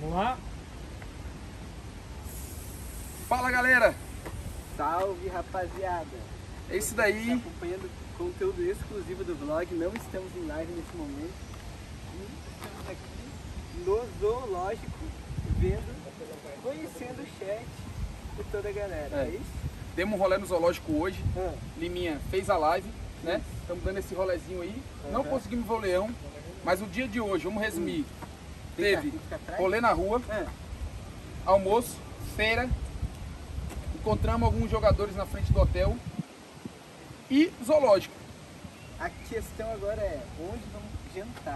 Vamos lá? Fala, galera! Salve, rapaziada! É isso daí. Tá acompanhando conteúdo exclusivo do vlog. Não estamos em live nesse momento. E estamos aqui no zoológico, conhecendo o chat de toda a galera. É isso? Demos um rolê no zoológico hoje. Ah. Liminha fez a live, né? Estamos dando esse rolezinho aí. Não conseguimos ver o leão, mas o dia de hoje, vamos resumir. Teve rolê na rua, almoço, feira, encontramos alguns jogadores na frente do hotel e zoológico. A questão agora é onde vamos jantar.